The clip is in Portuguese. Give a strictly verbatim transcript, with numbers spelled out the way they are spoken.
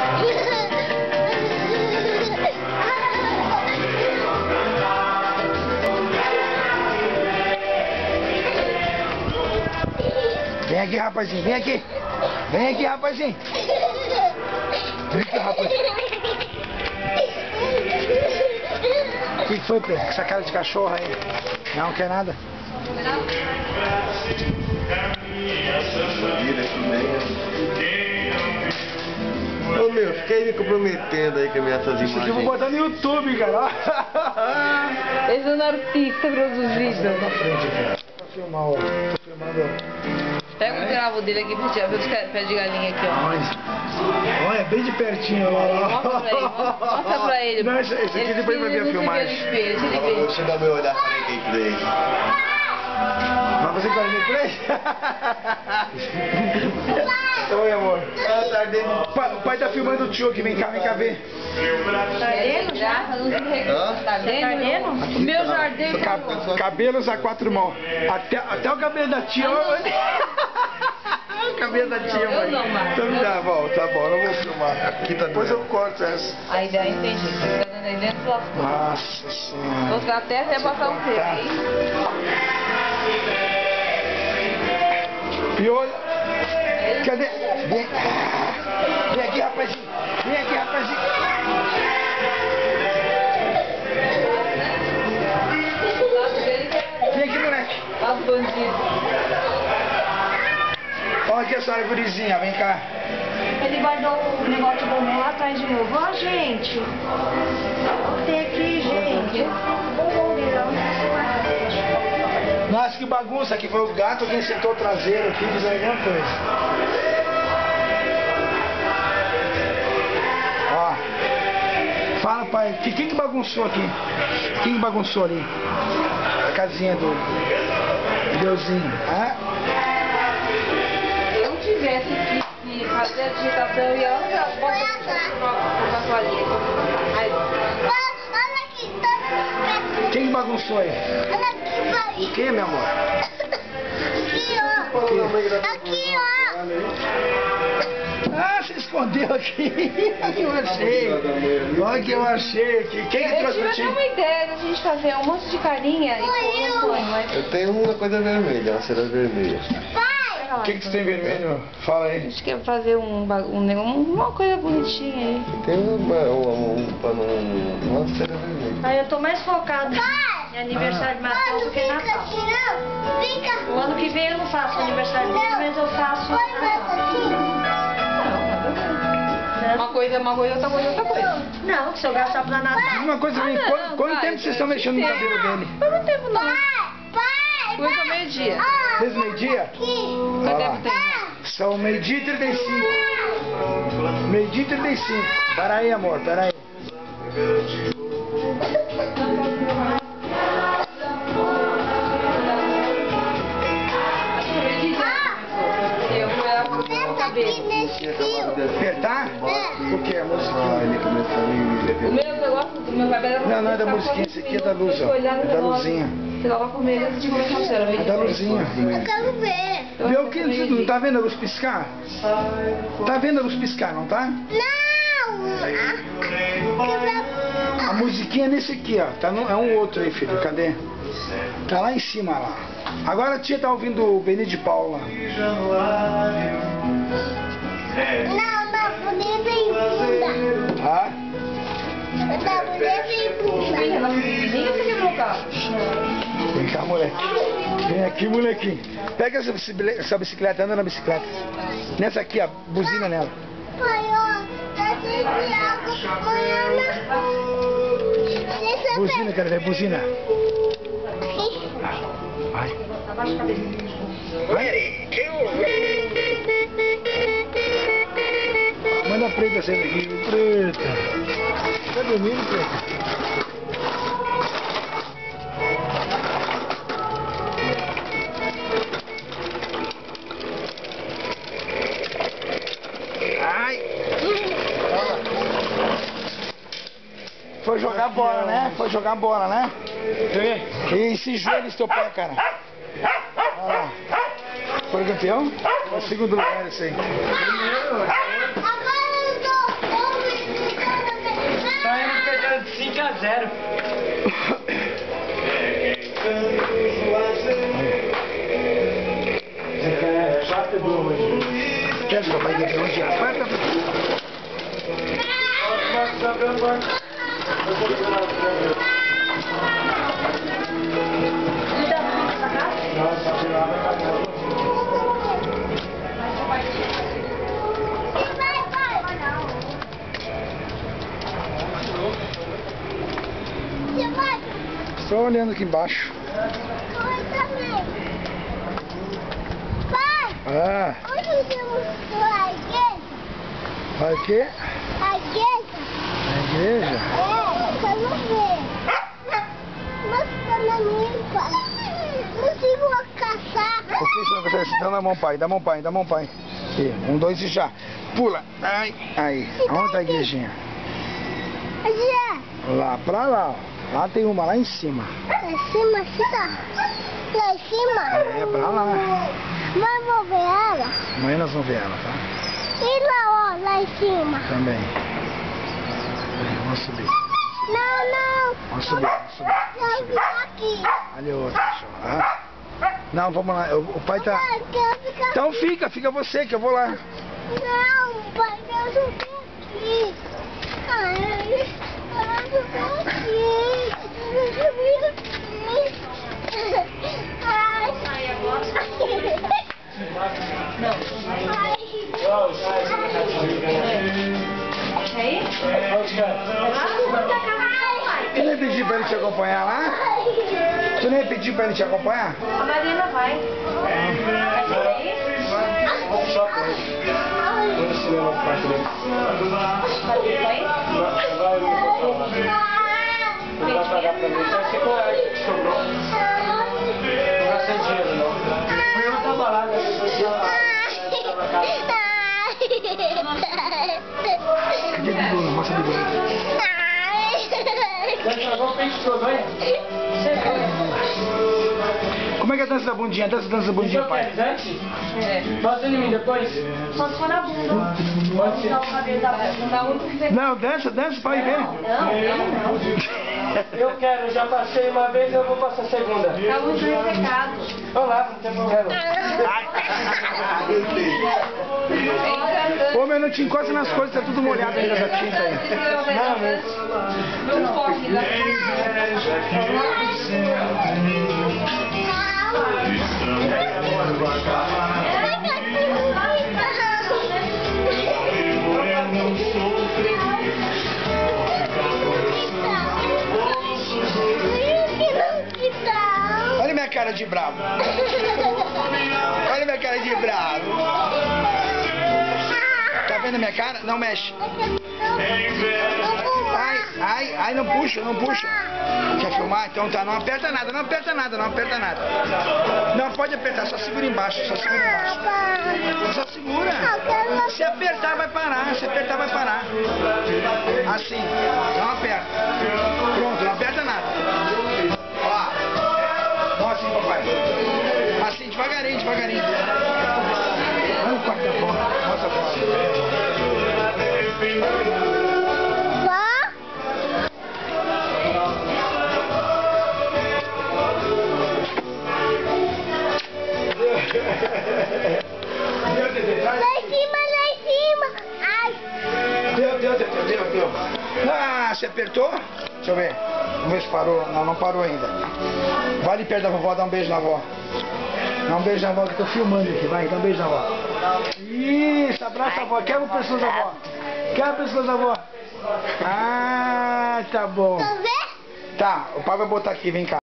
Vem aqui, rapazinho, vem aqui. Vem aqui, rapazinho. Vem aqui, rapazinho. O que foi, Pedro? Essa cara de cachorro aí? Não quer nada? Ô meu, fiquei me comprometendo aí com essas imagens. Isso aqui eu vou botar no YouTube, cara. Esse é um artista produzido. Na frente aqui. Pra filmar, ó. Tô filmando. Pega o gravo dele aqui pra tirar, vê os pés de galinha aqui, ó. Olha, bem de pertinho lá. Mostra pra ele, mostra pra ele. Não, esse, esse aqui depois vai ver a filmagem. Deixa eu dar meu olhar para quem play. Vai fazer quarenta e três? Oi, amor. Pai, o pai tá filmando o tio aqui, vem cá, vem cá ver. Tá vendo já? Tá vendo? O meu jardim. Ca cabelos a quatro mãos. Até, até o cabelo da tia. O cabelo da tia, mãe. Então tá bom, tá bom, não vou filmar. Aqui tá depois eu corto essa. Aí daí entendi. Tá dando aí dentro do lascou. Nossa senhora. Vou ficar até até passar um tempo aí. E olha. Cadê? Vem, vem aqui, rapazinho. Vem aqui, rapazinho. Vem aqui, moleque. Olha os bandidos. Olha aqui a senhora gurizinha, vem cá. Ele guardou o negócio de bombom lá atrás de novo. Ó, gente. Tem aqui, gente. Bombom dele, ó. Nossa, que bagunça. Aqui foi o gato que sentou o traseiro aqui, diz alguma coisa. Ó. Fala, pai. Quem que bagunçou aqui? Quem bagunçou ali? A casinha do Deusinho. Ah? Se eu tivesse que fazer a digitação, eu ia lá na porta com a toalhinha. Olha aqui, todas Quem bagunçou aí? Olha aqui, pai. O que, meu amor? Aqui, ó. Aqui, ó. Ah, se escondeu aqui. Aqui eu achei. Olha que eu achei aqui. Quem que Eu trouxe tive pra até ti? uma ideia de a gente fazer um monte de carinha e pôr um sonho, mas... Eu tenho uma coisa vermelha, uma cera vermelha. O que que tu tem vermelho? Fala aí. A gente quer fazer um, bagu- um, um, uma coisa bonitinha aí. Tem uma, uma, uma, uma, uma cera vermelha. Aí eu tô mais focado em aniversário de Natal do que Fica Natal. assim, não. Fica. O ano que vem eu não faço aniversário dele, mas eu faço Põe mais Natal. assim. Uma coisa é uma coisa, outra coisa é outra coisa. Não, se eu gastar pra Natal. Uma coisa, Ah, bem, não, quanto, quanto pai, tempo vocês estão mexendo no cabelo dele? Faz um tempo não. Pai, pai, Coisa pai. meio-dia. Ah, Desde meio-dia? aqui. Olha Quanto lá. tempo tem? São meio-dia e trinta e cinco. Meio-dia e trinta e cinco. Pera aí, amor, pera aí. Eu vou Senta o cabelo. aqui nesse fio. Apertar? O que? A Ah, musiquinha? ele começou a me O meu negócio do meu cabelo era... Não, não é da musiquinha, esse aqui é da luz, ó. É da luzinha. Você tava com medo antes de começar a cera. É da luzinha. Eu quero ver. Vê o que? Você não tá vendo a luz piscar? Tá vendo a luz piscar, não tá? Não. A musiquinha é nesse aqui, ó. Tá no, é um outro aí, filho. Cadê? Tá lá em cima, lá. Agora a tia tá ouvindo o Benito de Paula. Não, da mulher vem bunda. Tá? Da mulher vem bunda. Ninguém você quebrou o carro. Vem cá, moleque. Vem aqui, molequinho. Pega essa bicicleta, essa bicicleta, anda na bicicleta. Nessa aqui, ó. Buzina nela. Pai, ó. Tá cheio de água. Amanhã. Buzina, quero ver, buzina. Vai. Abaixa a cabeça. Vai. Manda a preta sendo aqui. Preta. Tá dormindo, preta? Ai. Foi jogar bola, né? Foi jogar bola, né? E esse joelho esse teu pé, cara. Olha lá. Foi campeão? É o segundo lugar esse aí. Agora eu tô. sete a zero. Quer que o papai ganhe hoje? Aperta. Só olhando aqui embaixo. Pai! Ah, Onde temos a igreja? vai o quê? A igreja? Na igreja? É, eu não vejo. Mas tá na minha, pai. Não consigo caçar. O que você não consegue? Dá na mão, pai. Dá a mão, pai. Dá a mão, pai. Aqui. Um, dois e já. Pula. Ai, aí. Aonde tá a igrejinha? Já. Lá pra lá, ó. Lá tem uma, lá em cima. Lá em cima, aqui tá. Lá em cima? É, pra lá. Mas vou ver ela. Amanhã nós vamos ver ela, tá? E lá, ó, lá em cima. Também. Peraí, vamos subir. Não, não. Vamos subir, vamos subir. Vamos Eu subir. vim aqui. Ali outra, ah. Não, vamos lá. O, o pai tá... Pai, eu quero ficar... Então fica, fica você que eu vou lá. Não, pai, eu não vim aqui. Ai, eu não vim aqui. Eu não vim aqui. Ai. Não. Ai. Aí? Tu nem pediu pra ele te acompanhar lá? Tu nem pediu pra ele te acompanhar? A Marina vai. Quer sair? Vamos só com ele. Vamos ensinar no quarto dele. Vai sair? Vai, eu vou falar. Ele vai pagar pra mim. Só ficou aí que sobrou. Não vai ser dinheiro, não. Eu não tava lá, né? Eu tava cá. Cadê a Bigona? Mostra a Bigona. Vamos ver se sobrou, hein? Como é que é a dança da bundinha? A dança da dança da bundinha, pai? antes? É. Passa em mim depois. Só se for na bunda. Pode ser. Dá o cabelo da bunda. Único Não, dança, dança pra ir ver. Não, não, não. Eu quero, eu já passei uma vez, eu vou passar a segunda. Tá muito ressecado. Vamos lá, não tem problema. Ô, meu, não te encosta nas coisas, tá tudo molhado ainda da tinta aí. Não corre, né? Olha minha cara de bravo. Olha minha cara de bravo. Tá vendo a minha cara? Não mexe. Ai, ai, ai, não puxa, não puxa. Quer filmar? Então tá, não aperta nada, não aperta nada, não aperta nada. Não pode apertar, só segura embaixo, só segura embaixo. Só segura. Se apertar vai parar, se apertar vai parar. Assim, não aperta. Pronto, não aperta nada. Ó, ó assim, papai. Assim, devagarinho, devagarinho. Olha o quarto da porta, mostra a porta. Lá em cima, lá em cima. Ai. Deu, deu, deu, deu, deu, deu. Ah, você apertou? Deixa eu ver. Vamos ver se parou. Não, não parou ainda. Vai ali perto da vovó, dá um beijo na avó. Dá um beijo na avó que eu tô filmando aqui. Vai, dá um beijo na avó. Isso, abraça a avó. Quebra o pescoço da avó. Quebra o pescoço da avó. Ah, tá bom. Quer ver? Tá, o pai vai botar aqui, vem cá.